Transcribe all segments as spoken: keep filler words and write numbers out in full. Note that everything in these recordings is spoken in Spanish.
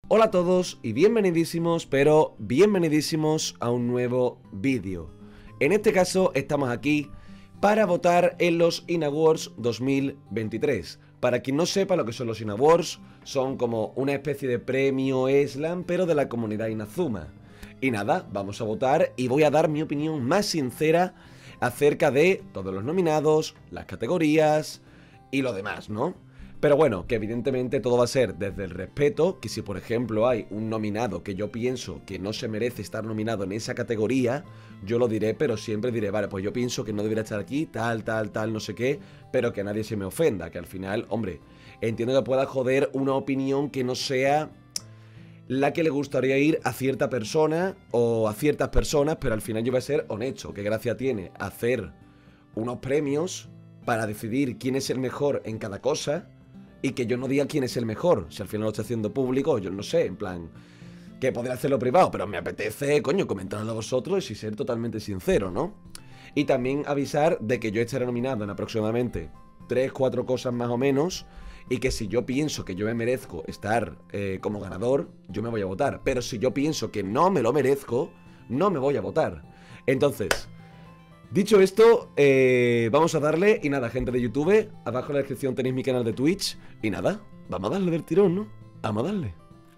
Hola a todos y bienvenidísimos, pero bienvenidísimos a un nuevo vídeo. En este caso estamos aquí para votar en los InAwards dos mil veintitrés. Para quien no sepa lo que son los InAwards, son como una especie de premio Slam, pero de la comunidad Inazuma. Y nada, vamos a votar y voy a dar mi opinión más sincera acerca de todos los nominados, las categorías y lo demás, ¿no? Pero bueno, que evidentemente todo va a ser desde el respeto, que si por ejemplo hay un nominado que yo pienso que no se merece estar nominado en esa categoría, yo lo diré, pero siempre diré, vale, pues yo pienso que no debería estar aquí, tal, tal, tal, no sé qué, pero que nadie se me ofenda, que al final, hombre, entiendo que pueda joder una opinión que no sea la que le gustaría ir a cierta persona o a ciertas personas, pero al final yo voy a ser honesto, que gracia tiene hacer unos premios para decidir quién es el mejor en cada cosa. Y que yo no diga quién es el mejor, si al final lo estoy haciendo público, yo no sé, en plan, que podría hacerlo privado, pero me apetece, coño, comentarlo a vosotros y ser totalmente sincero, ¿no? Y también avisar de que yo estaré nominado en aproximadamente tres, cuatro cosas más o menos, y que si yo pienso que yo me merezco estar eh, como ganador, yo me voy a votar, pero si yo pienso que no me lo merezco, no me voy a votar. Entonces, dicho esto, eh, vamos a darle, y nada, gente de YouTube, abajo en la descripción tenéis mi canal de Twitch, y nada, vamos a darle del tirón, ¿no? Vamos a darle.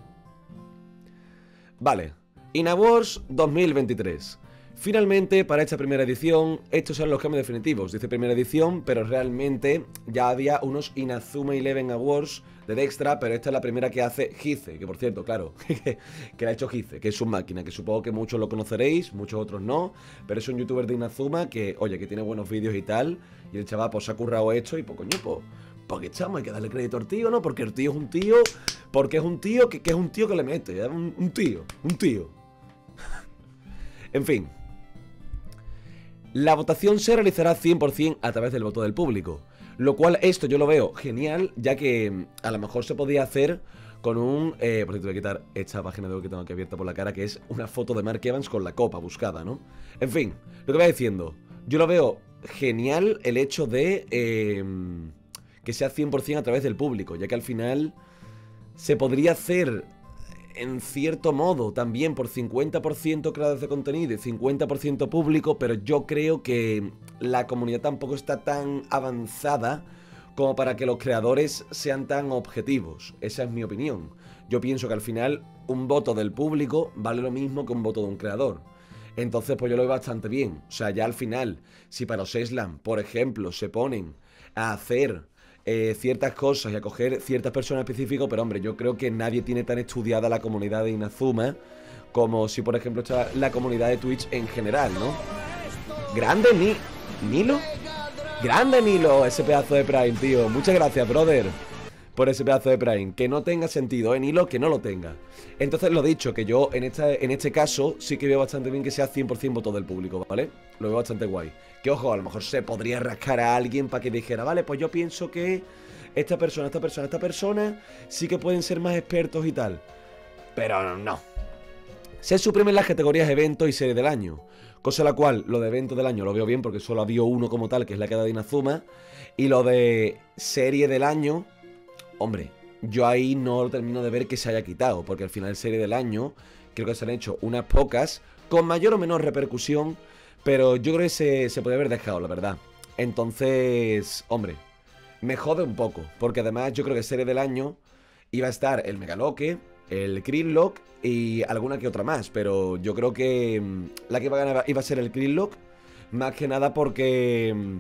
Vale, InAwards dos mil veintitrés. Finalmente, para esta primera edición, estos son los cambios definitivos. Dice primera edición, pero realmente ya había unos Inazuma Eleven Awards de Dextra, pero esta es la primera que hace Gize, que por cierto, claro, que la ha hecho Gize, que es su máquina, que supongo que muchos lo conoceréis, muchos otros no, pero es un youtuber de Inazuma que, oye, que tiene buenos vídeos y tal, y el chaval pues se ha currado esto y pues coño, pues, porque chamo, hay que darle crédito al tío, ¿no? Porque el tío es un tío, porque es un tío que, que es un tío que le mete, ¿eh? un, un tío, un tío. En fin. La votación se realizará cien por cien a través del voto del público, lo cual esto yo lo veo genial, ya que a lo mejor se podía hacer con un... Eh, por cierto, voy a quitar esta página de hoy que tengo aquí abierta por la cara, que es una foto de Mark Evans con la copa buscada, ¿no? En fin, lo que voy diciendo, yo lo veo genial el hecho de eh, que sea cien por cien a través del público, ya que al final se podría hacer en cierto modo también por cincuenta por ciento creadores de contenido y cincuenta por ciento público, pero yo creo que la comunidad tampoco está tan avanzada como para que los creadores sean tan objetivos. Esa es mi opinión. Yo pienso que al final un voto del público vale lo mismo que un voto de un creador. Entonces pues yo lo veo bastante bien. O sea, ya al final, si para los Slam, por ejemplo, se ponen a hacer Eh, ciertas cosas y a coger ciertas personas específicas, pero hombre, yo creo que nadie tiene tan estudiada la comunidad de Inazuma como si por ejemplo está la comunidad de Twitch en general, ¿no? Grande Ni... Nilo. Grande Nilo, ese pedazo de Prime, tío. Muchas gracias, brother, por ese pedazo de Prime. Que no tenga sentido, ¿eh, Nilo? Que no lo tenga. Entonces lo dicho, que yo en, esta, en este caso sí que veo bastante bien que sea cien por cien voto del público, ¿vale? Lo veo bastante guay. Que ojo, a lo mejor se podría rascar a alguien para que dijera, vale, pues yo pienso que esta persona, esta persona, esta persona sí que pueden ser más expertos y tal. Pero no. Se suprimen las categorías evento y serie del año. Cosa la cual, lo de evento del año lo veo bien porque solo había uno como tal, que es la queda de Inazuma. Y lo de serie del año, hombre, yo ahí no lo termino de ver que se haya quitado, porque al final serie del año creo que se han hecho unas pocas, con mayor o menor repercusión, pero yo creo que se, se podría haber dejado, la verdad. Entonces, hombre, me jode un poco, porque además yo creo que serie del año iba a estar el Megaloque, el Gridlock y alguna que otra más, pero yo creo que mmm, la que iba a ganar iba a ser el Gridlock, más que nada porque... Mmm,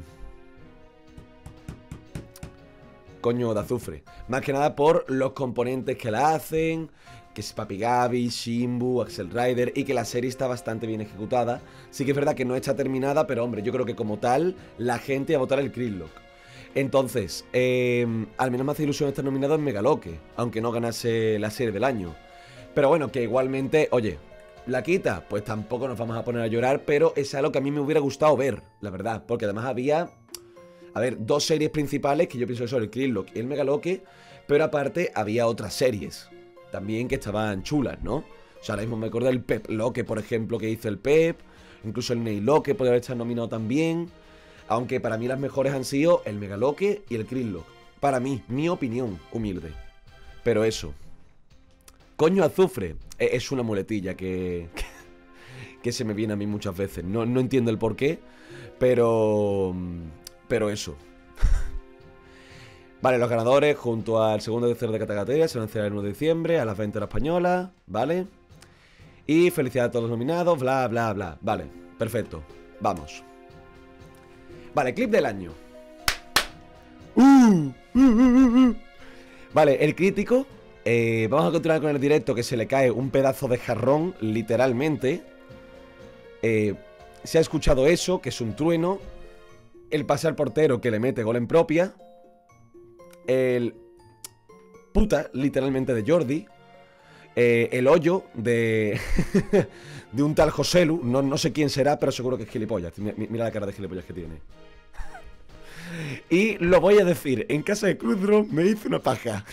coño de azufre. Más que nada por los componentes que la hacen, que es Papi Gabi, Shimbu, Axel Rider, y que la serie está bastante bien ejecutada. Sí que es verdad que no está terminada, pero hombre, yo creo que como tal, la gente va a votar el Gridlock. Entonces, eh, al menos me hace ilusión estar nominado en Megaloque, aunque no ganase la serie del año. Pero bueno, que igualmente, oye, ¿la quita? Pues tampoco nos vamos a poner a llorar, pero es algo que a mí me hubiera gustado ver, la verdad, porque además había... A ver, dos series principales que yo pienso que son el Gridlock y el Megaloque, pero aparte había otras series también que estaban chulas, ¿no? O sea, ahora mismo me acuerdo del Pep Loque, por ejemplo, que hizo el Pep, incluso el Neiloque podría haber estado nominado también, aunque para mí las mejores han sido el Megaloque y el Gridlock. Para mí, mi opinión humilde. Pero eso. Coño, azufre. Eh, Es una muletilla que, que, que se me viene a mí muchas veces. No, no entiendo el por qué, pero... Pero eso. Vale, los ganadores junto al segundo y tercero de categoría se van a hacer el uno de diciembre a las veinte horas españolas, ¿vale? Y felicidades a todos los nominados, bla, bla, bla. Vale, perfecto. Vamos. Vale, clip del año. Uh, uh, uh, uh. Vale, el crítico. eh, Vamos a continuar con el directo, que se le cae un pedazo de jarrón, literalmente. eh, Se ha escuchado eso, que es un trueno. El pase al portero que le mete gol en propia. El puta, literalmente, de Jordi. eh, El hoyo de de un tal Joselu. no, no sé quién será, pero seguro que es gilipollas. Mira la cara de gilipollas que tiene. Y lo voy a decir, en casa de Cruzro me hizo una paja.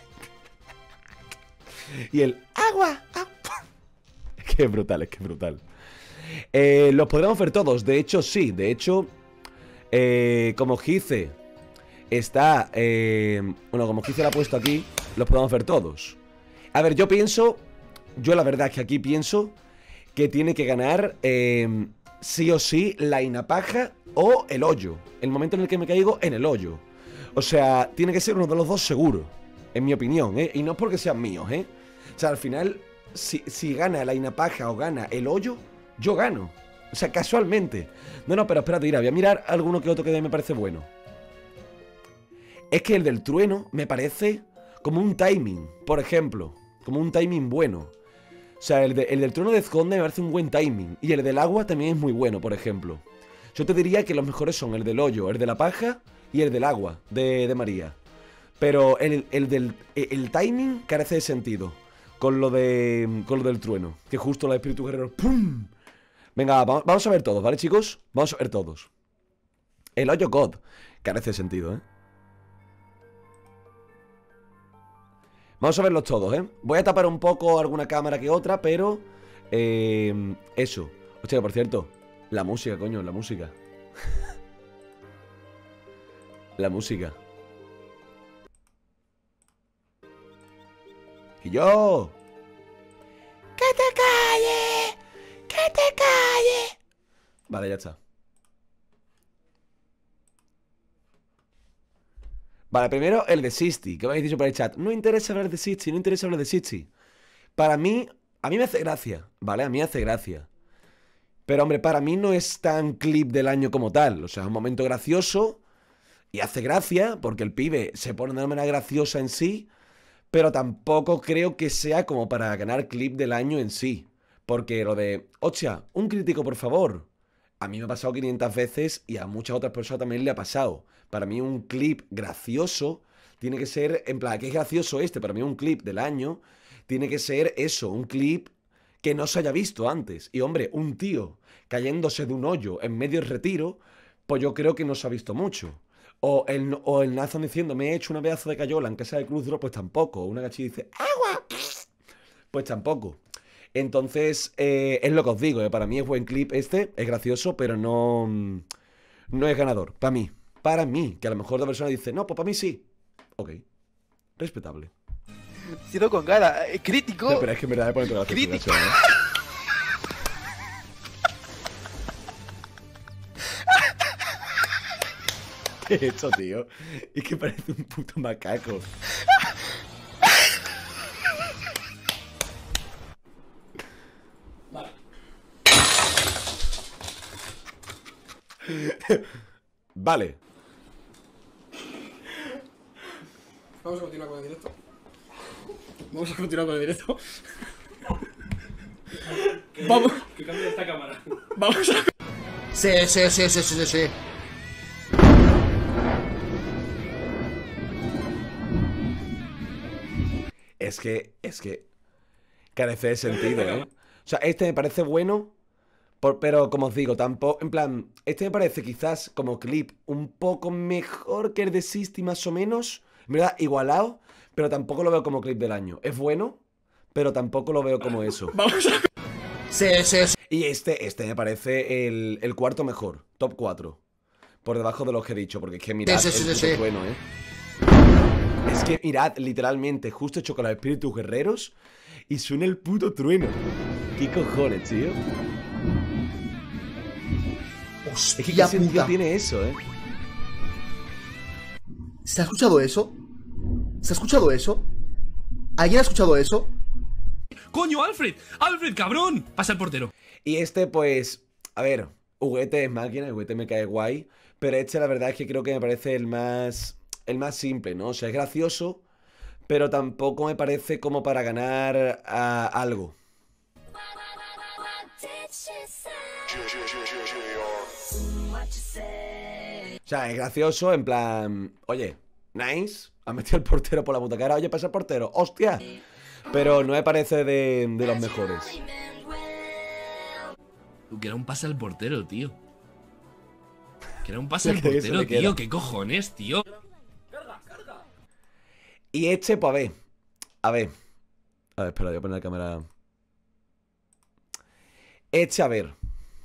Y el agua, agua. Es que es brutal, es que es brutal. eh, Los podremos ver todos, de hecho sí. De hecho, eh, como Gize está eh, bueno, como Gize lo ha puesto aquí, los podemos ver todos. A ver, yo pienso, yo la verdad es que aquí pienso que tiene que ganar eh, sí o sí la inapaja o el hoyo. El momento en el que me caigo en el hoyo. O sea, tiene que ser uno de los dos seguro, en mi opinión, ¿eh? Y no es porque sean míos, ¿eh? O sea, al final, si, si gana la inapaja o gana el hoyo, yo gano. O sea, casualmente. No, no, pero espérate, mira, voy a mirar alguno que otro que me parece bueno. Es que el del trueno me parece como un timing, por ejemplo. Como un timing bueno. O sea, el, de, el del trueno de Esconde me parece un buen timing. Y el del agua también es muy bueno, por ejemplo. Yo te diría que los mejores son el del hoyo, el de la paja y el del agua, de, de María. Pero el, el del el timing carece de sentido con lo de con lo del trueno. Que justo los espíritus guerreros ¡pum! Venga, va, vamos a ver todos, ¿vale, chicos? Vamos a ver todos. El hoyo God carece de sentido, ¿eh? Vamos a verlos todos, ¿eh? Voy a tapar un poco alguna cámara que otra, pero... Eh, eso. Hostia, por cierto, la música, coño, la música. La música. Y yo... ¡Que te calles! ¡Que te calles! Vale, ya está. Vale, primero el de Sixty, que me habéis dicho por el chat. No interesa hablar de Sixty, no interesa hablar de Sixty. Para mí, a mí me hace gracia, ¿vale? A mí me hace gracia. Pero, hombre, para mí no es tan clip del año como tal. O sea, es un momento gracioso y hace gracia, porque el pibe se pone de una manera graciosa en sí, pero tampoco creo que sea como para ganar clip del año en sí. Porque lo de, hostia, un crítico, por favor. A mí me ha pasado quinientas veces y a muchas otras personas también le ha pasado. Para mí un clip gracioso tiene que ser, en plan, ¿qué es gracioso este? Para mí un clip del año tiene que ser eso, un clip que no se haya visto antes. Y hombre, un tío cayéndose de un hoyo en medio del retiro, pues yo creo que no se ha visto mucho. O el, o el Nathan diciendo, me he hecho una pedazo de cayola en casa de Cruz Dro, pues tampoco. Una gachilla dice, ¡agua! Pues tampoco. Entonces, eh, es lo que os digo, eh, para mí es buen clip este, es gracioso, pero no, no es ganador, para mí. Para mí, que a lo mejor la persona dice, no, pues para mí sí. Ok, respetable. Siendo con cara, eh, crítico. No, pero es que en verdad me pone toda la Crítico. ¿eh? ¿Qué he hecho, tío? Es que parece un puto macaco. Vale. Vamos a continuar con el directo. Vamos a continuar con el directo. Que, Vamos. que cambie esta cámara. Vamos a... Sí, sí, sí, sí, sí, sí. Es que, es que carece de sentido, ¿eh? O sea, este me parece bueno, por, pero como os digo, tampoco, en plan, este me parece quizás como clip un poco mejor que el de Sixty más o menos, en verdad, igualado, pero tampoco lo veo como clip del año. Es bueno, pero tampoco lo veo como eso. Vamos a... Sí, sí, sí. Y este, este me parece el, el cuarto mejor, top cuatro, por debajo de los que he dicho, porque es que mirad, Sí, sí, sí, el sí, puto sí. trueno, ¿eh? Es que mirad, literalmente, justo he hecho con los espíritus guerreros y suena el puto trueno. ¿Qué cojones, tío? Hostia, Es que qué sentido puta. tiene eso, ¿eh? ¿Se ha escuchado eso? ¿Se ha escuchado eso? ¿Alguien ha escuchado eso? ¡Coño, Alfred! ¡Alfred, cabrón! Pasa el portero. Y este, pues, a ver, Huguete es máquina, Huguete me cae guay, pero este la verdad es que creo que me parece el más, el más simple, ¿no? O sea, es gracioso, pero tampoco me parece como para ganar a algo. O sea, es gracioso en plan, oye, nice, ha metido el portero por la puta cara, oye, pasa el portero, hostia. Pero no me parece de, de los mejores. Que era un pase al portero, tío. Que era un pase al Que eso portero, le queda. tío. ¿Qué cojones, tío? Y este, pues a ver, a ver. A ver, espera, voy a poner la cámara. Este, a ver.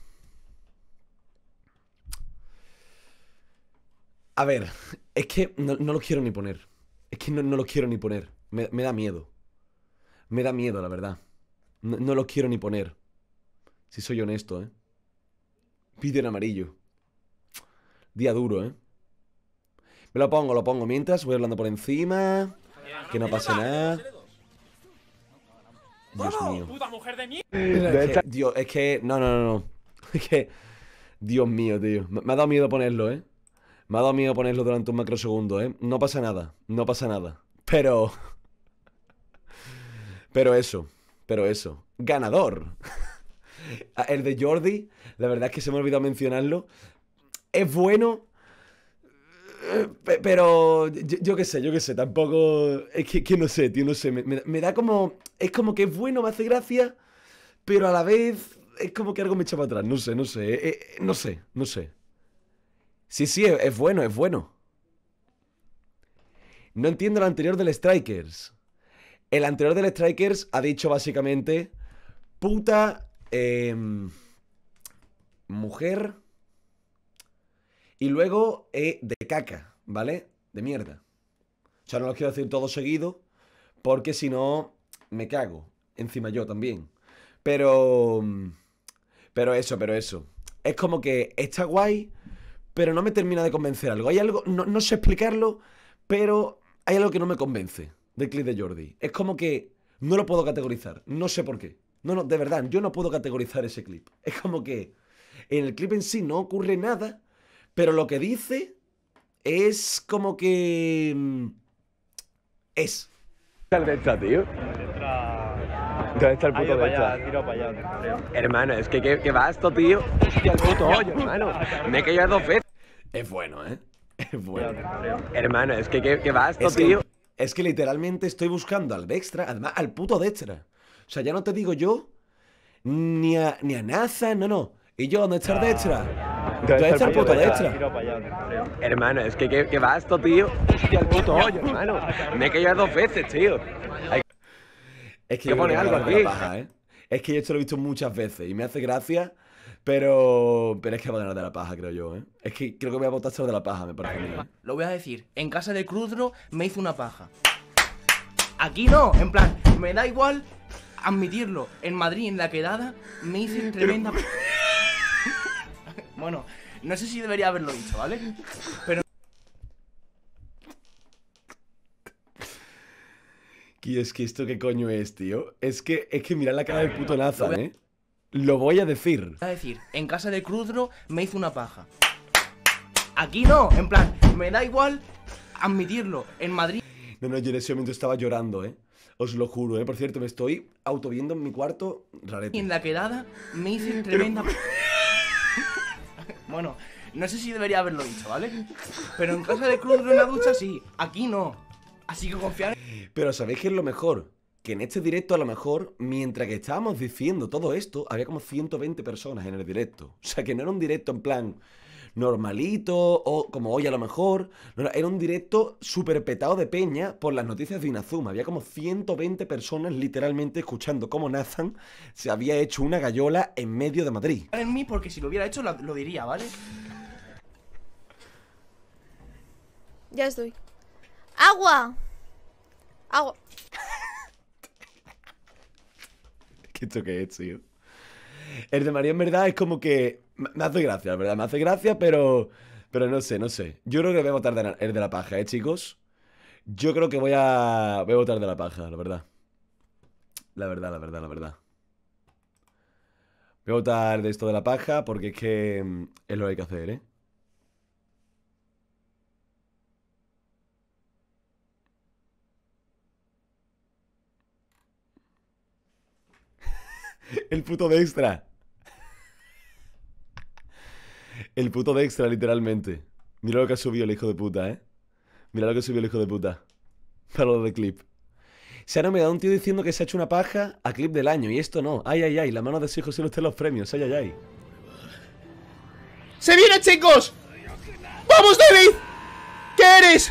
A ver, es que no, no lo quiero ni poner. Es que no, no lo quiero ni poner. Me, me da miedo. Me da miedo, la verdad. No, no lo quiero ni poner. Si soy honesto, ¿eh? Vídeo en amarillo. Día duro, ¿eh? Me lo pongo, lo pongo. Mientras voy hablando por encima. Que no pase nada. Dios mío. ¡Puta mujer de mí! Es que, Dios, es que... No, no, no, no. Es que... Dios mío, tío. Me, me ha dado miedo ponerlo, ¿eh? Me ha dado miedo ponerlo durante un macrosegundo, ¿eh? No pasa nada. No pasa nada. Pero... Pero eso. Pero eso. Ganador. El de Jordi, la verdad es que se me ha olvidado mencionarlo. Es bueno... Pero yo, yo qué sé, yo qué sé, tampoco... Es que, que no sé, tío, no sé. Me, me, me da como... Es como que es bueno, me hace gracia, pero a la vez es como que algo me echa para atrás. No sé, no sé, eh, eh, no sé, no sé. Sí, sí, es, es bueno, es bueno. No entiendo el anterior del Strikers. El anterior del Strikers ha dicho básicamente... Puta... Eh, mujer... Y luego eh, de caca, ¿vale? De mierda. O sea, no lo quiero decir todo seguido, porque si no, me cago. Encima yo también. Pero... Pero eso, pero eso. Es como que está guay, pero no me termina de convencer algo. Hay algo, no, no sé explicarlo, pero hay algo que no me convence del clip de Jordi. Es como que no lo puedo categorizar. No sé por qué. No, no, de verdad, yo no puedo categorizar ese clip. Es como que en el clip en sí no ocurre nada, pero lo que dice es como que... Es. ¿Dónde está, tío? ¿Dónde está el puto de esta? Hermano, es que qué, qué vasto, tío. Hostia, el puto hoyo, hermano. Me he caído dos veces. Es bueno, ¿eh? Es bueno. Hermano, es que qué, qué vasto, es tío. Que, es que literalmente estoy buscando al Dextra, además al puto Dextra. O sea, ya no te digo yo, ni a, ni a Nathan, no, no. ¿Y yo dónde está el Dextra? ¿Dónde está el puto Dextra? Hermano, es que qué, qué vasto, tío. Hostia, el puto hoyo, hermano. Me he caído dos veces, tío. Hay es que yo pone algo aquí. Paja, ¿eh? Es que yo esto lo he visto muchas veces y me hace gracia, pero pero es que va a ganar de la paja, creo yo, ¿eh? Es que creo que voy a votar sobre de la paja, me parece a mí, ¿eh? Lo voy a decir, en casa de Crudro me hizo una paja. Aquí no, en plan, me da igual admitirlo. En Madrid, en la quedada, me hice tremenda... Bueno, no sé si debería haberlo dicho, ¿vale? Pero... Y es que esto qué coño es, tío. Es que, es que mirad la cara del puto Nathan, ¿eh? Lo voy a decir. Voy a decir, en casa de Crudro me hizo una paja. Aquí no, en plan, me da igual admitirlo. En Madrid... No, no, yo en ese momento estaba llorando, ¿eh? Os lo juro, ¿eh? Por cierto, me estoy autoviendo en mi cuarto rarete. Y en la quedada me hice tremenda... Bueno, no sé si debería haberlo dicho, ¿vale? Pero en casa de Crudro en la ducha sí, aquí no. Así que confiar en... Pero ¿sabéis qué es lo mejor? Que en este directo a lo mejor, mientras que estábamos diciendo todo esto, había como ciento veinte personas en el directo. O sea, que no era un directo en plan normalito o como hoy a lo mejor. No, no, era un directo súper petado de peña por las noticias de Inazuma. Había como ciento veinte personas literalmente escuchando cómo Nathan se había hecho una gallola en medio de Madrid. en mí porque si lo hubiera hecho lo, lo diría, ¿vale? Ya estoy. ¡Agua! Agua. ¿Qué esto qué es, tío? El de María en verdad es como que... Me hace gracia, la verdad, me hace gracia, pero... Pero no sé, no sé. Yo creo que voy a votar de la- el de la paja, ¿eh, chicos? Yo creo que voy a... Voy a votar de la paja, la verdad. La verdad, la verdad, la verdad. Voy a votar de esto de la paja porque es que... mm, Es lo que hay que hacer, ¿eh? El puto de extra. El puto de extra, literalmente. Mira lo que ha subido el hijo de puta, ¿eh? Mira lo que ha subido el hijo de puta. Para lo de clip. Se ha nominado un tío diciendo que se ha hecho una paja a clip del año. Y esto no. Ay, ay, ay. La mano de su hijo solo está en los premios. Ay, ay, ay. ¡Se viene, chicos! ¡Vamos, David! ¿Qué eres?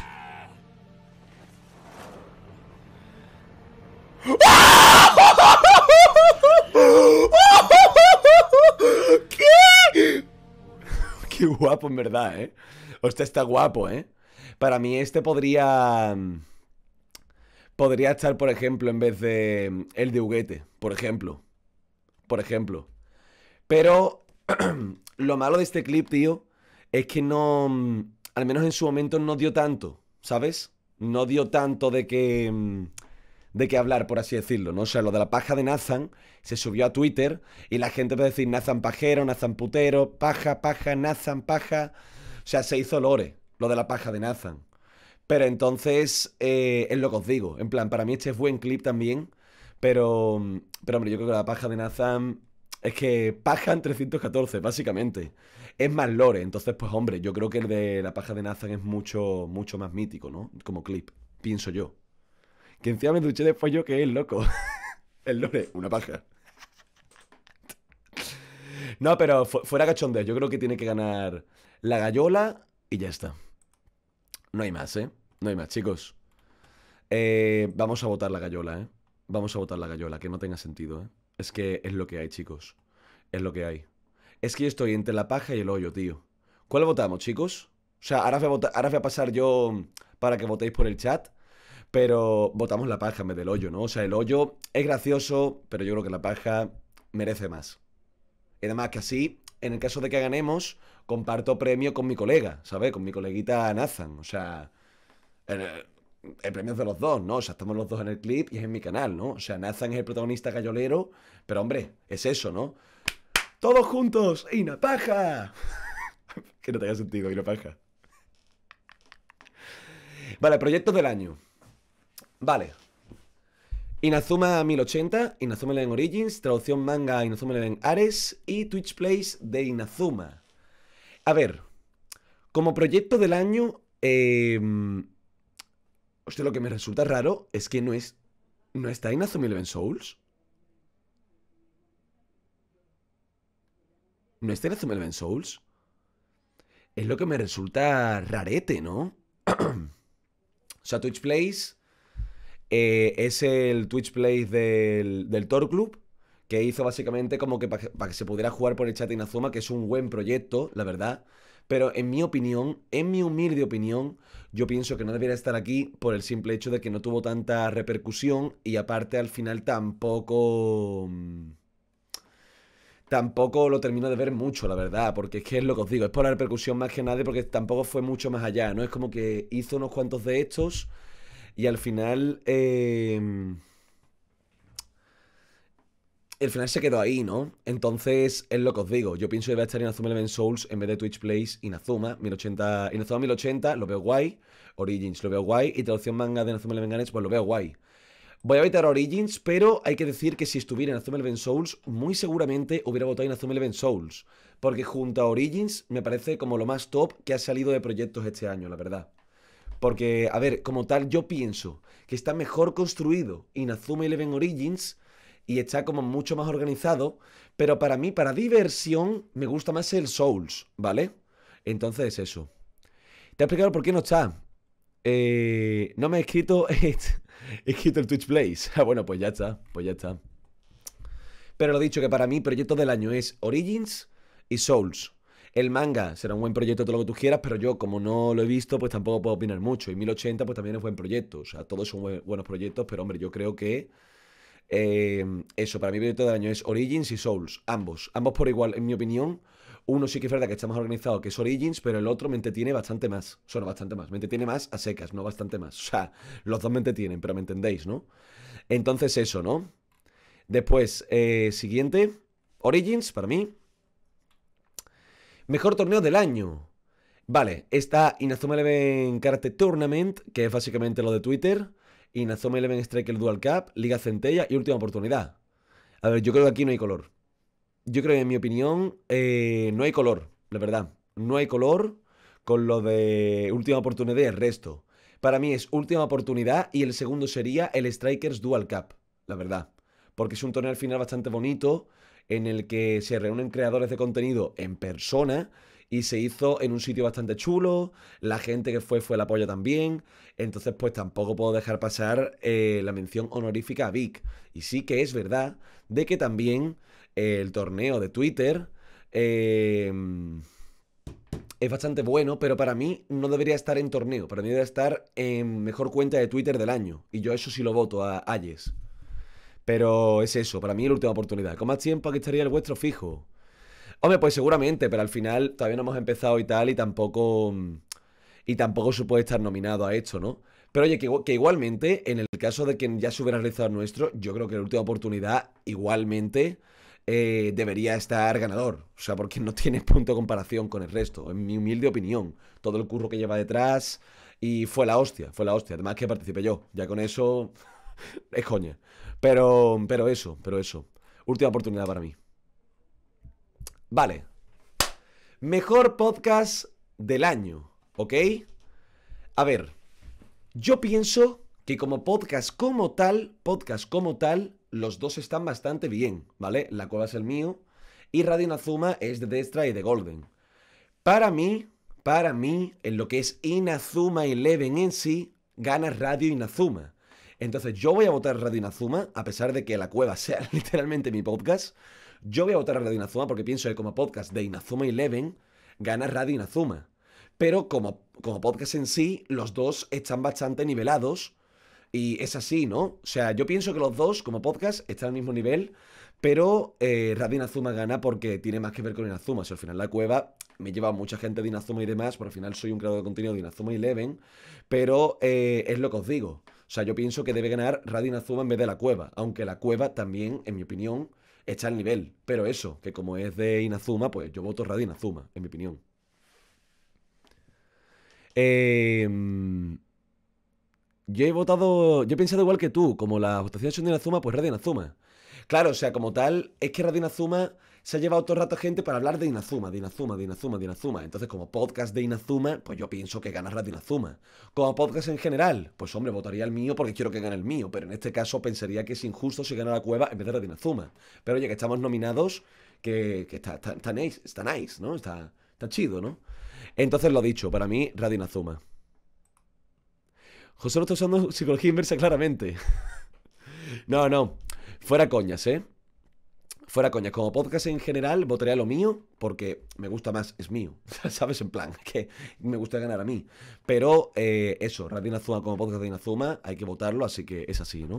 ¿Qué? Qué guapo, en verdad, ¿eh? Hostia, está guapo, ¿eh? Para mí este podría... Podría estar, por ejemplo, en vez de el de Huguete, por ejemplo. Por ejemplo. Pero lo malo de este clip, tío, es que no... Al menos en su momento no dio tanto, ¿sabes? No dio tanto de que... De qué hablar, por así decirlo, ¿no? O sea, lo de la paja de Nathan se subió a Twitter y la gente puede decir Nathan pajero, Nathan putero, paja, paja, Nathan paja. O sea, se hizo lore, lo de la paja de Nathan. Pero entonces, eh, es lo que os digo. En plan, para mí este es buen clip también. Pero, pero hombre, yo creo que la paja de Nathan es que paja en trescientos catorce, básicamente. Es más lore. Entonces, pues hombre, yo creo que el de la paja de Nathan es mucho, mucho más mítico, ¿no? Como clip, pienso yo. Que encima me duché después yo que es loco. El lore, una paja. No, pero fu fuera cachondeo. Yo creo que tiene que ganar la gallola y ya está. No hay más, ¿eh? No hay más, chicos. Eh, vamos a votar la gallola, ¿eh? Vamos a votar la gallola, que no tenga sentido, ¿eh? Es que es lo que hay, chicos. Es lo que hay. Es que yo estoy entre la paja y el hoyo, tío. ¿Cuál votamos, chicos? O sea, ahora voy a, votar, ahora voy a pasar yo para que votéis por el chat. Pero votamos la paja en vez del hoyo, ¿no? O sea, el hoyo es gracioso, pero yo creo que la paja merece más. Y además que así, en el caso de que ganemos, comparto premio con mi colega, ¿sabes? Con mi coleguita Nathan. O sea, el, el premio es de los dos, ¿no? O sea, estamos los dos en el clip y es en mi canal, ¿no? O sea, Nathan es el protagonista gallolero, pero hombre, es eso, ¿no? ¡Todos juntos! ¡Y una paja! Que no tenga sentido, y una paja. Vale, proyectos del año. Vale. Inazuma mil ochenta, Inazuma Eleven Origins, traducción manga Inazuma Eleven Ares y Twitch Plays de Inazuma. A ver, como proyecto del año, eh, hostia, lo que me resulta raro es que no es, ¿no está Inazuma Eleven Souls? ¿No está Inazuma Eleven Souls? Es lo que me resulta rarete, ¿no? O sea, Twitch Plays... Eh, es el Twitch Play del, del Tor Club, que hizo básicamente como que para pa que se pudiera jugar por el chat de Inazuma, que es un buen proyecto, la verdad. Pero en mi opinión, en mi humilde opinión, yo pienso que no debería estar aquí por el simple hecho de que no tuvo tanta repercusión y aparte al final tampoco... Tampoco lo termino de ver mucho, la verdad, porque es que es lo que os digo, es por la repercusión más que nada, porque tampoco fue mucho más allá, ¿no? Es como que hizo unos cuantos de estos... Y al final, eh, el final se quedó ahí, ¿no? Entonces, es lo que os digo. Yo pienso que va a estar en Inazuma Eleven Souls en vez de Twitch Plays Inazuma. mil ochenta, Inazuma mil ochenta, lo veo guay. Origins, lo veo guay. Y traducción manga de Inazuma Eleven Ares, pues lo veo guay. Voy a evitar Origins, pero hay que decir que si estuviera en Inazuma Eleven Souls, muy seguramente hubiera votado en Inazuma Eleven Souls. Porque junto a Origins, me parece como lo más top que ha salido de proyectos este año, la verdad. Porque, a ver, como tal, yo pienso que está mejor construido Inazuma Eleven Origins y está como mucho más organizado, pero para mí, para diversión, me gusta más el Souls, ¿vale? Entonces, eso. Te he explicado por qué no está. Eh, no me he escrito, he escrito el Twitch Plays. Ah, bueno, pues ya está, pues ya está. Pero lo dicho, que para mí, proyecto del año es Origins y Souls. El manga será un buen proyecto, todo lo que tú quieras, pero yo, como no lo he visto, pues tampoco puedo opinar mucho. Y mil ochenta, pues también es buen proyecto. O sea, todos son buenos proyectos, pero hombre, yo creo que Eh, eso, para mí proyecto del año es Origins y Souls, ambos. Ambos por igual, en mi opinión. Uno sí que es verdad que está más organizado, que es Origins, pero el otro me entretiene bastante más. O sea, no bastante más, me entretiene más a secas, no bastante más. O sea, los dos me entretienen, pero me entendéis, ¿no? Entonces eso, ¿no? Después, eh, siguiente, Origins, para mí. Mejor torneo del año. Vale, está Inazuma Eleven Karate Tournament, que es básicamente lo de Twitter. Inazuma Eleven Striker Dual Cup, Liga Centella y Última Oportunidad. A ver, yo creo que aquí no hay color. Yo creo que en mi opinión eh, no hay color, la verdad. No hay color con lo de Última Oportunidad y el resto. Para mí es Última Oportunidad y el segundo sería el Strikers Dual Cup, la verdad. Porque es un torneo al final bastante bonito en el que se reúnen creadores de contenido en persona y se hizo en un sitio bastante chulo, la gente que fue fue el apoyo también, entonces pues tampoco puedo dejar pasar eh, la mención honorífica a Vic. Y sí que es verdad de que también eh, el torneo de Twitter eh, es bastante bueno, pero para mí no debería estar en torneo, para mí debería estar en mejor cuenta de Twitter del año, y yo eso sí lo voto a Ayes. Pero es eso, para mí es la última oportunidad. Con más tiempo aquí estaría el vuestro fijo. Hombre, pues seguramente, pero al final todavía no hemos empezado y tal, y tampoco. Y tampoco se puede estar nominado a esto, ¿no? Pero oye, que, que igualmente, en el caso de que ya se hubiera realizado el nuestro, yo creo que la última oportunidad, igualmente, eh, debería estar ganador. O sea, porque no tiene punto de comparación con el resto, en mi humilde opinión. Todo el curro que lleva detrás. Y fue la hostia, fue la hostia. Además que participé yo. Ya con eso. Es coña. Pero, pero eso, pero eso. Última oportunidad para mí. Vale. Mejor podcast del año, ¿ok? A ver, yo pienso que como podcast como tal, podcast como tal, los dos están bastante bien, ¿vale? La Cueva es el mío y Radio Inazuma es de Destra y de Golden. Para mí, para mí, en lo que es Inazuma Eleven en sí, gana Radio Inazuma. Entonces yo voy a votar Radio Inazuma, a pesar de que La Cueva sea literalmente mi podcast. Yo voy a votar a Radio Inazuma porque pienso que como podcast de Inazuma Eleven gana Radio Inazuma. Pero como, como podcast en sí, los dos están bastante nivelados. Y es así, ¿no? O sea, yo pienso que los dos como podcast están al mismo nivel. Pero eh, Radio Inazuma gana porque tiene más que ver con Inazuma. O sea, al final La Cueva me lleva mucha gente de Inazuma y demás, pero al final soy un creador de contenido de Inazuma Eleven. Pero eh, es lo que os digo. O sea, yo pienso que debe ganar Radio Inazuma en vez de La Cueva. Aunque La Cueva también, en mi opinión, está al nivel. Pero eso, que como es de Inazuma, pues yo voto Radio Inazuma, en mi opinión. Eh, yo he votado... Yo he pensado igual que tú. Como las votaciones son de Inazuma, pues Radio Inazuma. Claro, o sea, como tal, es que Radio Inazuma se ha llevado todo el rato gente para hablar de Inazuma, de Inazuma, de Inazuma, de Inazuma. Entonces, como podcast de Inazuma, pues yo pienso que gana Radio Inazuma. Como podcast en general, pues hombre, votaría el mío porque quiero que gane el mío. Pero en este caso pensaría que es injusto si gana La Cueva en vez de Radio Inazuma. Pero oye, que estamos nominados, que, que está, está, está nice, está nice, ¿no? Está, está chido, ¿no? Entonces lo dicho, para mí, Radio Inazuma. José lo está usando psicología inversa claramente. No, no. Fuera coñas, ¿eh? Fuera coñas. Como podcast en general, votaría lo mío porque me gusta más, es mío. ¿Sabes? En plan, que me gusta ganar a mí. Pero eh, eso, Radio Inazuma como podcast de Inazuma, hay que votarlo, así que es así, ¿no?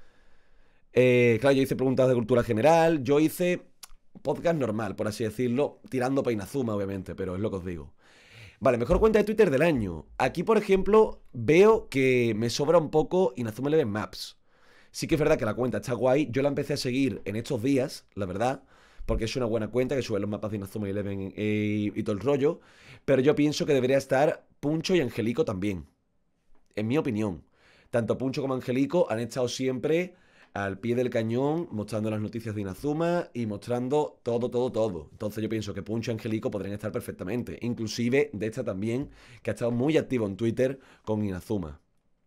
Eh, claro, yo hice preguntas de cultura general, yo hice podcast normal, por así decirlo, tirando para Inazuma, obviamente, pero es lo que os digo. Vale, mejor cuenta de Twitter del año. Aquí, por ejemplo, veo que me sobra un poco Inazuma Eleven Maps. Sí que es verdad que la cuenta está guay. Yo la empecé a seguir en estos días, la verdad, porque es una buena cuenta que sube los mapas de Inazuma Eleven y, y todo el rollo. Pero yo pienso que debería estar Puncho y Angelico también. En mi opinión. Tanto Puncho como Angelico han estado siempre al pie del cañón, mostrando las noticias de Inazuma y mostrando todo, todo, todo. Entonces yo pienso que Puncho y Angelico podrían estar perfectamente. Inclusive de esta también, que ha estado muy activo en Twitter con Inazuma.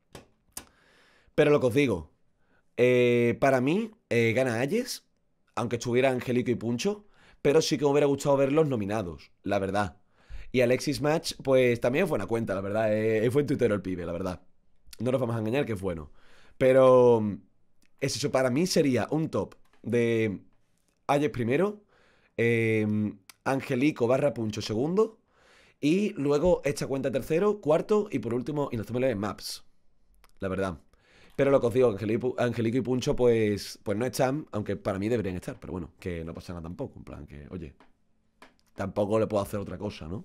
Pero lo que os digo, eh, para mí eh, gana Ayes, aunque estuviera Angelico y Puncho, pero sí que me hubiera gustado verlos nominados, la verdad. Y Alexis Match, pues también es buena cuenta, la verdad. Eh, es buen tuitero el pibe, la verdad. No nos vamos a engañar que es bueno. Pero es eso, para mí sería un top de Ayes primero, eh, Angelico barra Puncho segundo, y luego esta cuenta tercero, cuarto, y por último Inazuma Eleven Maps. La verdad. Pero lo que os digo, Angelico, Angelico y Puncho, pues, pues no están, aunque para mí deberían estar. Pero bueno, que no pasa nada tampoco. En plan, que, oye, tampoco le puedo hacer otra cosa, ¿no?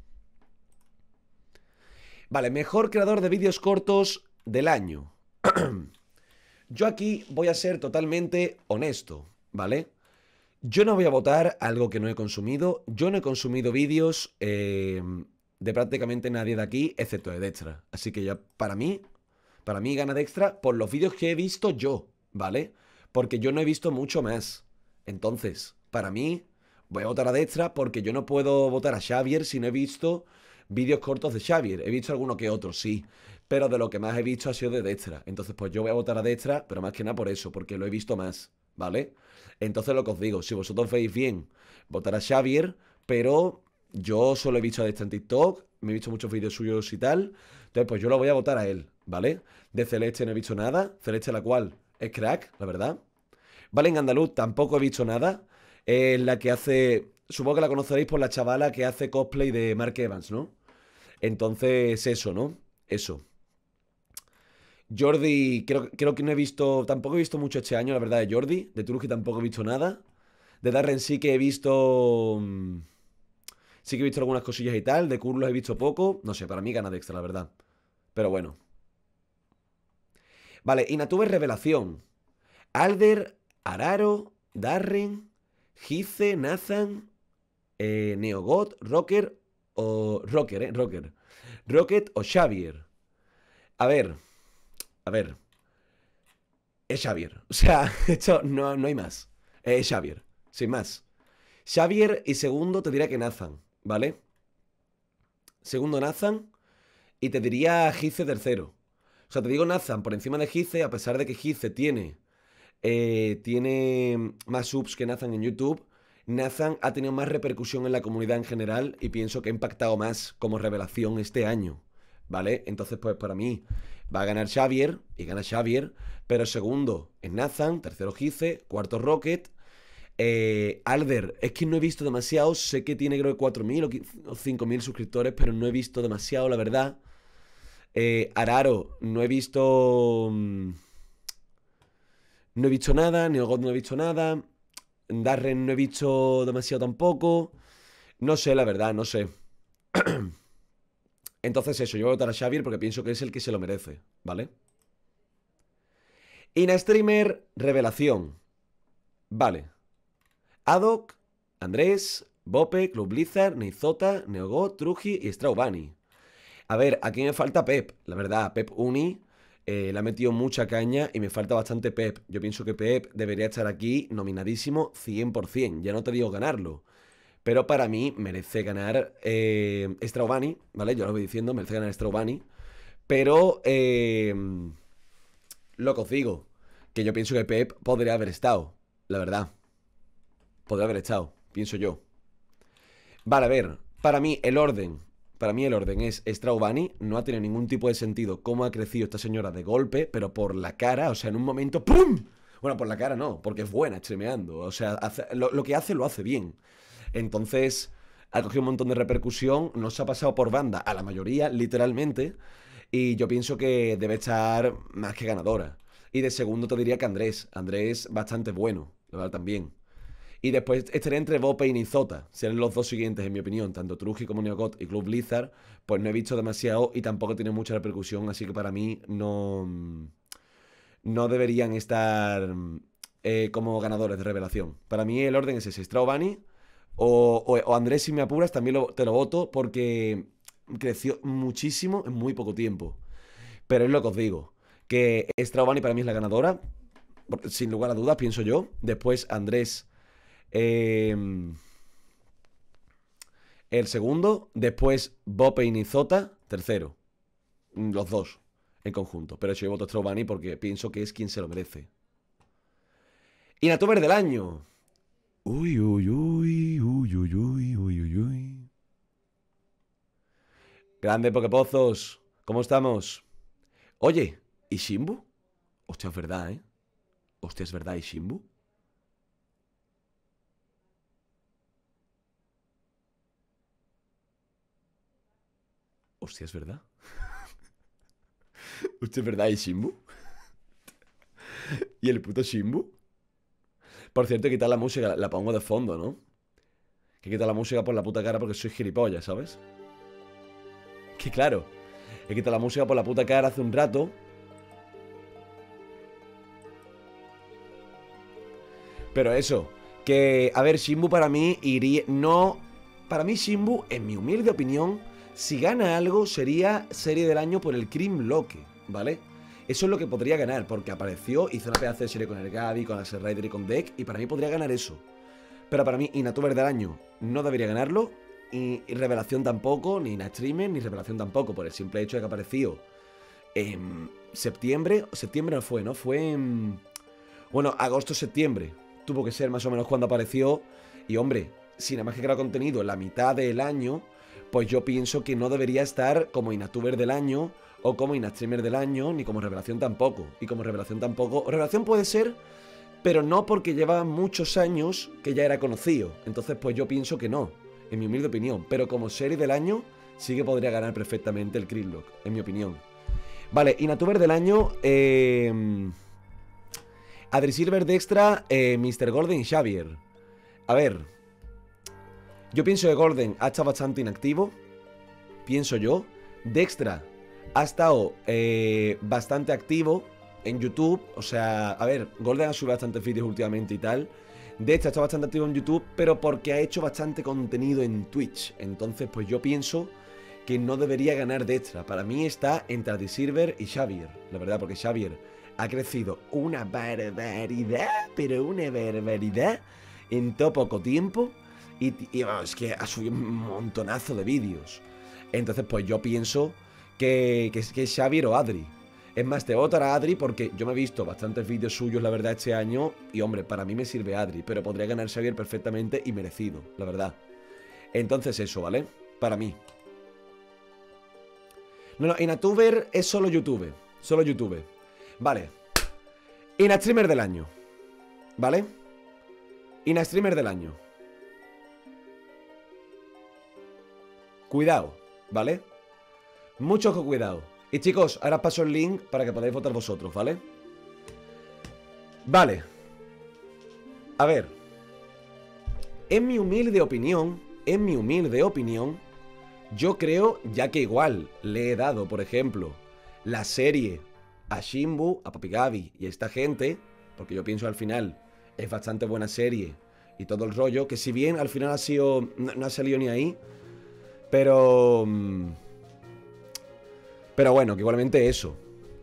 Vale, mejor creador de vídeos cortos del año. Yo aquí voy a ser totalmente honesto, ¿vale? Yo no voy a votar algo que no he consumido. Yo no he consumido vídeos eh, de prácticamente nadie de aquí, excepto de Dextra. Así que ya, para mí, para mí gana Dextra por los vídeos que he visto yo, ¿vale? Porque yo no he visto mucho más. Entonces, para mí, voy a votar a Dextra porque yo no puedo votar a Xavier si no he visto vídeos cortos de Xavier. He visto alguno que otro, sí. Pero de lo que más he visto ha sido de Dextra. Entonces, pues yo voy a votar a Dextra, pero más que nada por eso, porque lo he visto más, ¿vale? Entonces lo que os digo, si vosotros veis bien, votar a Xavier, pero yo solo he visto a Dextra en TikTok, me he visto muchos vídeos suyos y tal, entonces pues yo lo voy a votar a él, ¿vale? De Celeste no he visto nada, Celeste la cual es crack, la verdad. Valen Andaluz tampoco he visto nada, es la que hace, supongo que la conoceréis por la chavala que hace cosplay de Mark Evans, ¿no? Entonces eso, ¿no? Eso. Jordi, creo, creo que no he visto, tampoco he visto mucho este año, la verdad, de Jordi. De Truji tampoco he visto nada. De Darren sí que he visto... mm, Sí que he visto algunas cosillas y tal. De Kurlos he visto poco. No sé, para mí gana Dextra, la verdad. Pero bueno. Vale, Inatuber revelación. Alder, Araro, Darren, Gize, Nathan, eh, Neogot, Rocker o... Rocker, eh, Rocker. Rocket o Xavier. A ver... A ver, es Xavier. O sea, esto no, no hay más. Es Xavier, sin más. Xavier y segundo te diría que Nathan, ¿vale? Segundo Nathan y te diría Gize tercero. O sea, te digo Nathan por encima de Gize, a pesar de que Gize tiene, eh, tiene más subs que Nathan en YouTube. Nathan ha tenido más repercusión en la comunidad en general y pienso que ha impactado más como revelación este año, ¿vale? Entonces, pues para mí va a ganar Xavier y gana Xavier, pero segundo es Nathan, tercero Gize, cuarto Rocket. Eh, Alder, es que no he visto demasiado, sé que tiene creo que cuatro mil o cinco mil suscriptores, pero no he visto demasiado, la verdad. Eh, Araro, no he visto... mm, No he visto nada, Neogot no he visto nada, Darren no he visto demasiado tampoco. No sé, la verdad, no sé. Entonces eso, yo voy a votar a Xavier porque pienso que es el que se lo merece, ¿vale? Inastreamer revelación. Vale. Adok, Andrés, Bope, Club Blizzard, Neizota, Neogot, Truji y Straubani. A ver, aquí me falta Pep, la verdad, Pep Uni eh, le ha metido mucha caña y me falta bastante Pep. Yo pienso que Pep debería estar aquí nominadísimo cien por cien, ya no te digo ganarlo. Pero para mí merece ganar eh, Straubani, ¿vale? Yo lo voy diciendo, merece ganar Straubani. Pero eh, lo que os digo, que yo pienso que Pep podría haber estado, la verdad. Podría haber estado, pienso yo. Vale, a ver, para mí el orden, para mí el orden es Straubani. No ha tenido ningún tipo de sentido cómo ha crecido esta señora de golpe, pero por la cara, o sea, en un momento ¡pum! Bueno, por la cara no, porque es buena streameando. O sea, hace, lo, lo que hace lo hace bien. Entonces, ha cogido un montón de repercusión, no se ha pasado por banda a la mayoría, literalmente, y yo pienso que debe estar más que ganadora. Y de segundo te diría que Andrés, Andrés bastante bueno, la verdad también. Y después estaría entre Bope y Neizota, serían los dos siguientes en mi opinión, tanto Truji como Neogot y Club Blizzard, pues no he visto demasiado y tampoco tiene mucha repercusión, así que para mí no, no deberían estar eh, como ganadores de revelación. Para mí el orden es ese, Straubani. O, o, o Andrés, si me apuras, también lo, te lo voto porque creció muchísimo en muy poco tiempo. Pero es lo que os digo, que Straubani para mí es la ganadora, sin lugar a dudas, pienso yo. Después Andrés, eh, el segundo. Después Bope y Neizota, tercero. Los dos en conjunto. Pero yo voto a Straubani porque pienso que es quien se lo merece. Inatuber del año. Uy, uy, uy, uy, uy, uy, uy, uy, uy. Grande Pokepozos, ¿cómo estamos? Oye, ¿y Shimbu? Hostia, es verdad, ¿eh? Hostia, es verdad, ¿y Shimbu? Hostia, es verdad. Hostia, es verdad, ¿y Shimbu? ¿Y el puto Shimbu? Por cierto, quitar la música, la, la pongo de fondo, ¿no? Que quita la música por la puta cara porque soy gilipollas, ¿sabes? Que claro, he quitado la música por la puta cara hace un rato. Pero eso, que, a ver, Shimbu para mí iría... No, para mí Shimbu, en mi humilde opinión, si gana algo sería serie del año por el Grimlock, ¿vale? Eso es lo que podría ganar, porque apareció, hizo una pedazo de serie con el Gabi, con Axel Rider y con Deck, y para mí podría ganar eso. Pero para mí, Inatuber del año no debería ganarlo, y, y Revelación tampoco, ni Streamer, ni Revelación tampoco, por el simple hecho de que apareció en septiembre, septiembre no fue, ¿no? Fue en... Bueno, agosto-septiembre, tuvo que ser más o menos cuando apareció, y hombre, si nada más que crea contenido en la mitad del año, pues yo pienso que no debería estar como Inatuber del año, o como Inastreamer del año, ni como Revelación tampoco. Y como Revelación tampoco... Revelación puede ser, pero no porque lleva muchos años que ya era conocido. Entonces pues yo pienso que no, en mi humilde opinión. Pero como serie del año, sí que podría ganar perfectamente el Gridlock, en mi opinión. Vale, Inatuber del año... Eh... Adri Silver de extra, eh, mister Golden y Xavier. A ver... Yo pienso que Golden ha estado bastante inactivo. Pienso yo. Dextra ha estado eh, bastante activo en YouTube. O sea, a ver, Golden ha subido bastantes vídeos últimamente y tal. Dextra está bastante activo en YouTube, pero porque ha hecho bastante contenido en Twitch. Entonces, pues yo pienso que no debería ganar Dextra. Para mí está entre Adri Silver y Xavier. La verdad, porque Xavier ha crecido una barbaridad, pero una barbaridad en todo poco tiempo. Y, y bueno, es que ha subido un montonazo de vídeos. Entonces pues yo pienso que, que, que es Xavier o Adri. Es más, te voy a votar a Adri porque yo me he visto bastantes vídeos suyos, la verdad, este año. Y hombre, para mí me sirve Adri, pero podría ganar Xavier perfectamente y merecido, la verdad. Entonces eso, ¿vale? Para mí. No, no, Inatuber es solo YouTube. Solo YouTube. Vale. Inastreamer del año. ¿Vale? Inastreamer del año. Cuidado, ¿vale? Mucho ojo, cuidado. Y chicos, ahora paso el link para que podáis votar vosotros, ¿vale? Vale. A ver. En mi humilde opinión, en mi humilde opinión, yo creo, ya que igual le he dado, por ejemplo, la serie a Shimbu, a Papi Gabi y a esta gente, porque yo pienso al final es bastante buena serie y todo el rollo, que si bien al final ha sido, no, no ha salido ni ahí, pero... Pero bueno, que igualmente eso.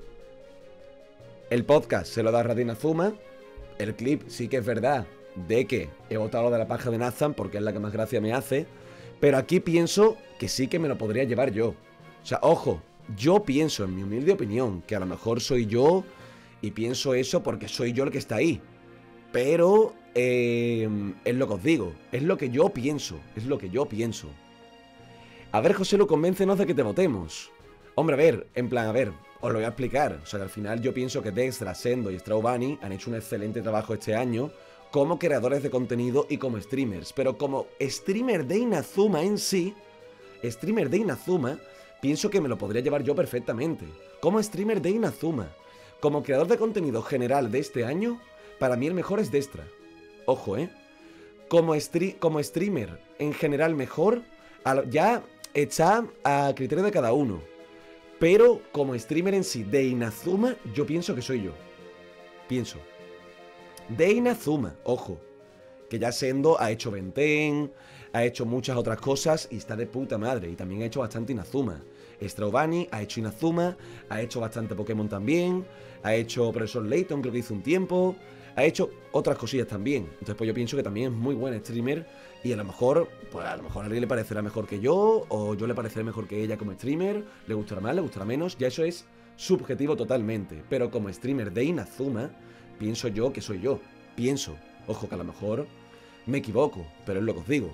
El podcast se lo da Radina Zuma. El clip sí que es verdad de que he votado lo de la paja de Nathan porque es la que más gracia me hace. Pero aquí pienso que sí que me lo podría llevar yo. O sea, ojo, yo pienso, en mi humilde opinión, que a lo mejor soy yo y pienso eso porque soy yo el que está ahí. Pero eh, es lo que os digo, es lo que yo pienso, es lo que yo pienso. A ver, José, lo convéncenos de que te votemos. Hombre, a ver, en plan, a ver, os lo voy a explicar. O sea, que al final yo pienso que Dextra, Sendo y Straubani han hecho un excelente trabajo este año como creadores de contenido y como streamers. Pero como streamer de Inazuma en sí, streamer de Inazuma, pienso que me lo podría llevar yo perfectamente. Como streamer de Inazuma. Como creador de contenido general de este año, para mí el mejor es Dextra. Ojo, ¿eh? Como, stre como streamer en general mejor, ya está a criterio de cada uno. Pero como streamer en sí de Inazuma, yo pienso que soy yo. Pienso. De Inazuma, ojo. Que ya Sendo ha hecho Benten, ha hecho muchas otras cosas y está de puta madre. Y también ha hecho bastante Inazuma. Straubani ha hecho Inazuma, ha hecho bastante Pokémon también, ha hecho Profesor Layton, creo que hizo un tiempo, ha hecho otras cosillas también. Entonces pues yo pienso que también es muy buen streamer y a lo mejor, pues a lo mejor a alguien le parecerá mejor que yo, o yo le pareceré mejor que ella como streamer, le gustará más, le gustará menos, ya eso es subjetivo totalmente. Pero como streamer de Inazuma, pienso yo que soy yo, pienso. Ojo que a lo mejor me equivoco, pero es lo que os digo.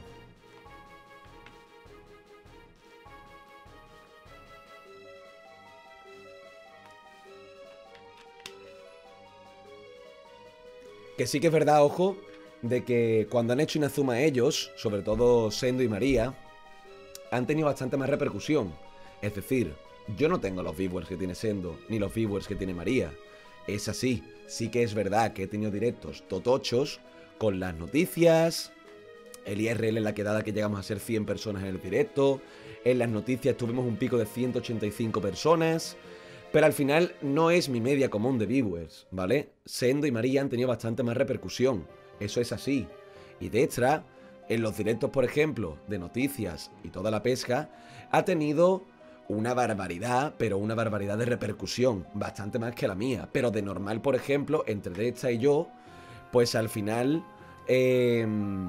Que sí que es verdad, ojo, de que cuando han hecho Inazuma ellos, sobre todo Sendo y María, han tenido bastante más repercusión. Es decir, yo no tengo los viewers que tiene Sendo, ni los viewers que tiene María. Es así. Sí que es verdad que he tenido directos totochos con las noticias, el I R L en la quedada que llegamos a ser cien personas en el directo, en las noticias tuvimos un pico de ciento ochenta y cinco personas, pero al final no es mi media común de viewers, ¿vale? Sendo y María han tenido bastante más repercusión, eso es así. Y de extra, en los directos, por ejemplo, de noticias y toda la pesca, ha tenido una barbaridad, pero una barbaridad de repercusión, bastante más que la mía. Pero de normal, por ejemplo, entre Dexta y yo, pues al final eh,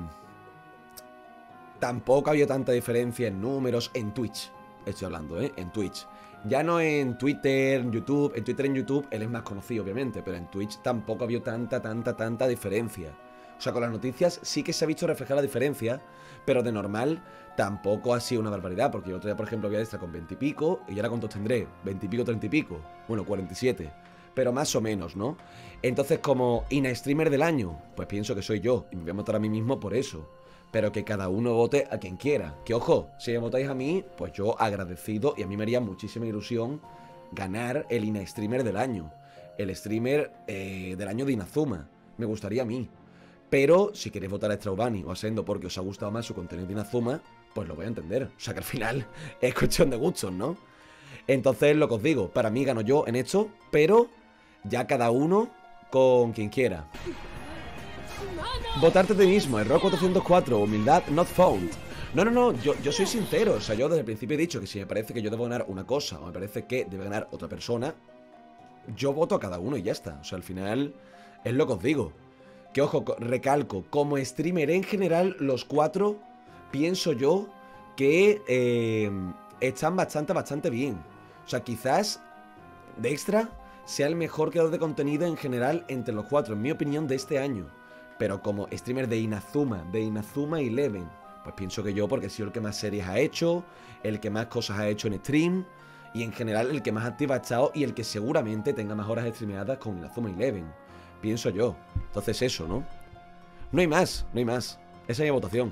tampoco ha habido tanta diferencia en números en Twitch. Estoy hablando, ¿eh? En Twitch. Ya no en Twitter, en YouTube. En Twitter, en YouTube, él es más conocido, obviamente, pero en Twitch tampoco ha habido tanta, tanta, tanta diferencia. O sea, con las noticias sí que se ha visto reflejar la diferencia, pero de normal tampoco ha sido una barbaridad, porque yo otro día, por ejemplo, había extra con veinte y pico, y ahora cuántos tendré, veinte y pico, treinta y pico, bueno, cuarenta y siete, pero más o menos, ¿no? Entonces, como Ina Streamer del año, pues pienso que soy yo, y me voy a votar a mí mismo por eso, pero que cada uno vote a quien quiera. Que ojo, si me votáis a mí, pues yo agradecido, y a mí me haría muchísima ilusión ganar el Ina Streamer del año, el streamer eh, del año de Inazuma, me gustaría a mí. Pero si queréis votar a Straubani o a Sendo porque os ha gustado más su contenido de Inazuma, pues lo voy a entender. O sea que al final es cuestión de gustos, ¿no? Entonces, lo que os digo, para mí gano yo en esto, pero ya cada uno con quien quiera. Votarte a ti mismo, error cuatrocientos cuatro, humildad not found. No, no, no, yo, yo soy sincero. O sea, yo desde el principio he dicho que si me parece que yo debo ganar una cosa o me parece que debe ganar otra persona, yo voto a cada uno y ya está. O sea, al final es lo que os digo. Que ojo, recalco, como streamer en general, los cuatro, pienso yo que eh, están bastante, bastante bien. O sea, quizás Dextra sea el mejor creador de contenido en general entre los cuatro, en mi opinión, de este año. Pero como streamer de Inazuma, de Inazuma Eleven, pues pienso que yo, porque he sido el que más series ha hecho, el que más cosas ha hecho en stream, y en general el que más activo ha estado y el que seguramente tenga más horas streameadas con Inazuma Eleven. Pienso yo. Entonces eso, ¿no? No hay más, no hay más. Esa es mi votación.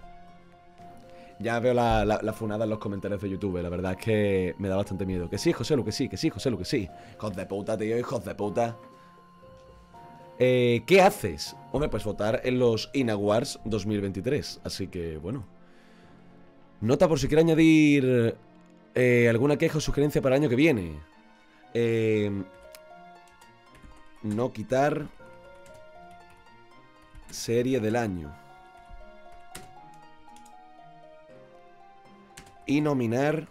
Ya veo la, la, la funada en los comentarios de YouTube. La verdad es que me da bastante miedo. Que sí, José, lo que sí, que sí, José, lo que sí. Hijos de puta, tío, hijos de puta. Eh, ¿Qué haces? Hombre, pues votar en los Ina Awards dos mil veintitrés. Así que, bueno. Nota por si quiere añadir eh, alguna queja o sugerencia para el año que viene. Eh... No quitar serie del año. Y nominar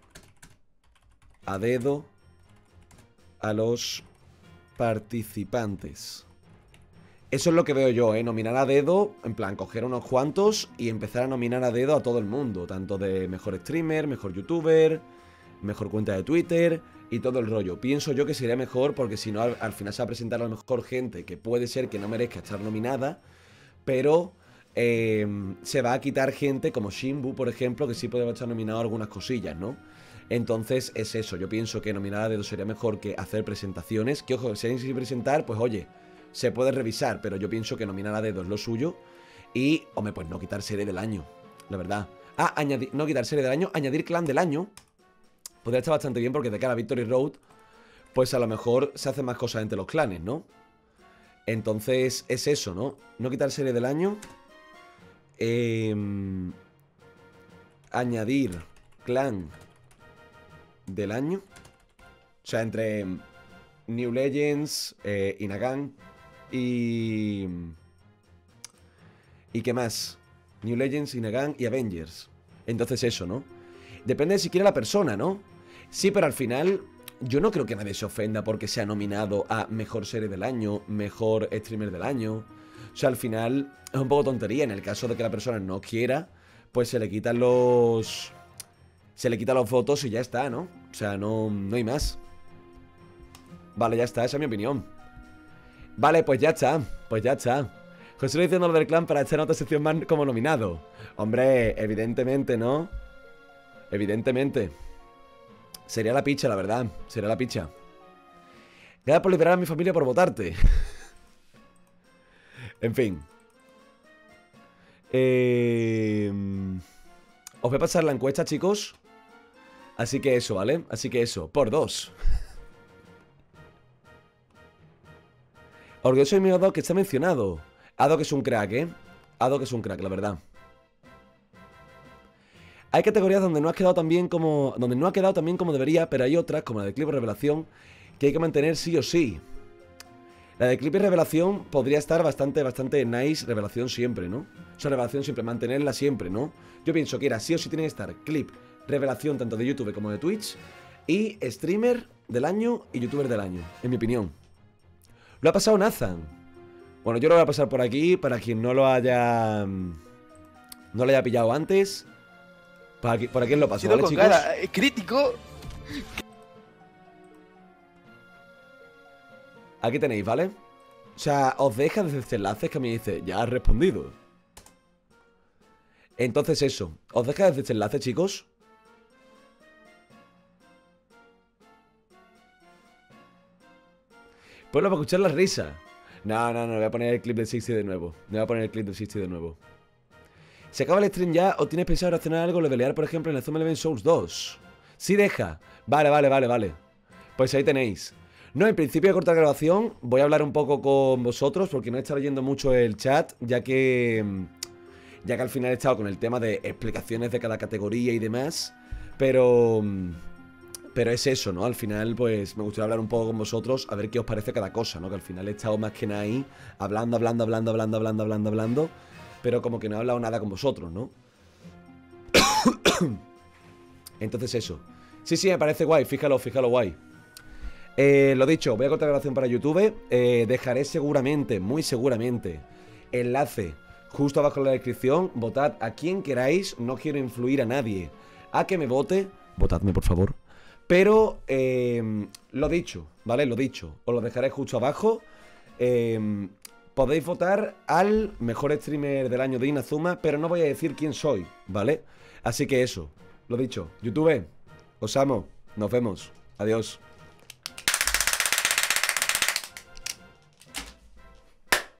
a dedo a los participantes. Eso es lo que veo yo, ¿eh? Nominar a dedo, en plan, coger unos cuantos y empezar a nominar a dedo a todo el mundo. Tanto de mejor streamer, mejor youtuber, mejor cuenta de Twitter y todo el rollo. Pienso yo que sería mejor porque si no al, al final se va a presentar a lo mejor gente que puede ser que no merezca estar nominada, pero eh, se va a quitar gente como Shinbu, por ejemplo, que sí puede estar nominado a algunas cosillas, ¿no? Entonces es eso, yo pienso que nominar a dedo sería mejor que hacer presentaciones, que ojo, si hay que presentar, pues oye, se puede revisar, pero yo pienso que nominar a dedo es lo suyo y, hombre, pues no quitar serie del año, la verdad. Ah, añadir, no quitar serie del año, añadir clan del año. Podría estar bastante bien porque de cara a Victory Road, pues a lo mejor se hacen más cosas entre los clanes, ¿no? Entonces es eso, ¿no? No quitar serie del año. Eh, añadir clan del año. O sea, entre New Legends, eh, Inagan y... ¿Y qué más? New Legends, Inagan y Avengers. Entonces eso, ¿no? Depende de si quiere la persona, ¿no? Sí, pero al final yo no creo que nadie se ofenda porque sea nominado a Mejor Serie del Año, Mejor Streamer del Año. O sea, al final es un poco tontería. En el caso de que la persona no quiera, pues se le quitan los... Se le quitan los votos y ya está, ¿no? O sea, no, no hay más. Vale, ya está, esa es mi opinión. Vale, pues ya está, pues ya está. José lo diciendo lo del clan para echar otra sección más como nominado. Hombre, evidentemente, ¿no? Evidentemente. Sería la picha, la verdad. Sería la picha. Gracias por liberar a mi familia por votarte. En fin. Eh... Os voy a pasar la encuesta, chicos. Así que eso, ¿vale? Así que eso, por dos. Orgulloso de mi Ado que está mencionado. Ado que es un crack, ¿eh? Ado que es un crack, la verdad. Hay categorías donde no ha quedado tan bien como. Donde no ha quedado tan bien como debería, pero hay otras, como la de clip y revelación, que hay que mantener sí o sí. La de clip y revelación podría estar bastante, bastante nice. Revelación siempre, ¿no? O sea, revelación siempre, mantenerla siempre, ¿no? Yo pienso que era sí o sí tiene que estar clip, revelación tanto de YouTube como de Twitch. Y streamer del año y youtuber del año, en mi opinión. Lo ha pasado Nathan. Bueno, yo lo voy a pasar por aquí para quien no lo haya. No lo haya pillado antes. Para aquí, por aquí lo paso, Si no, ¿vale, con chicos? cara, eh, crítico. Aquí tenéis, ¿vale? O sea, os deja desde este enlace que me dice, ya has respondido. Entonces eso, os deja desde este enlace, chicos. Ponlo para escuchar la risa. No, no, no, voy a poner el clip de sesenta de nuevo. Me voy a poner el clip de sesenta de nuevo. ¿Se acaba el stream ya o tienes pensado reaccionar algo, levelear, por ejemplo, en el Zoom Eleven Souls dos? Sí, deja. Vale, vale, vale, vale. Pues ahí tenéis. No, en principio de cortar grabación, voy a hablar un poco con vosotros porque no he estado leyendo mucho el chat, ya que ya que al final he estado con el tema de explicaciones de cada categoría y demás, pero pero es eso, ¿no? Al final, pues me gustaría hablar un poco con vosotros, a ver qué os parece cada cosa, ¿no? Que al final he estado más que nada ahí, hablando, hablando, hablando, hablando, hablando, hablando, hablando, pero como que no he hablado nada con vosotros, ¿no? Entonces eso. Sí, sí, me parece guay, fíjalo, fíjalo guay. Eh, lo dicho, voy a cortar grabación para YouTube. eh, Dejaré seguramente, muy seguramente, enlace justo abajo en la descripción. Votad a quien queráis. No quiero influir a nadie a que me vote. Votadme, por favor. Pero, eh, lo dicho, ¿vale? Lo dicho. Os lo dejaré justo abajo. eh, Podéis votar al mejor streamer del año de Inazuma, pero no voy a decir quién soy, ¿vale? Así que eso, lo dicho. YouTube, os amo. Nos vemos. Adiós.